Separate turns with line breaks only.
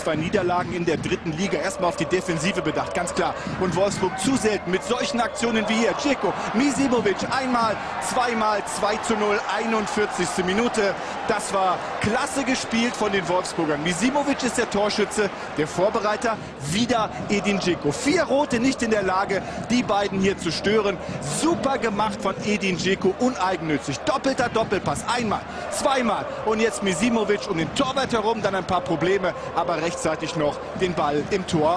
2 Niederlagen in der 3. Liga. Erstmal auf die Defensive bedacht, ganz klar. Und Wolfsburg zu selten mit solchen Aktionen wie hier. Džeko, Misimovic, einmal, zweimal, 2:0, 41. Minute. Das war klasse gespielt von den Wolfsburgern. Misimovic ist der Torschütze, der Vorbereiter, wieder Edin Džeko. 4 Rote nicht in der Lage, die beiden hier zu stören. Super gemacht von Edin Džeko, uneigennützig. Doppelter Doppelpass, einmal, zweimal und jetzt Misimovic um den Torwart herum, dann ein paar Probleme, aber rechtzeitig noch den Ball im Tor.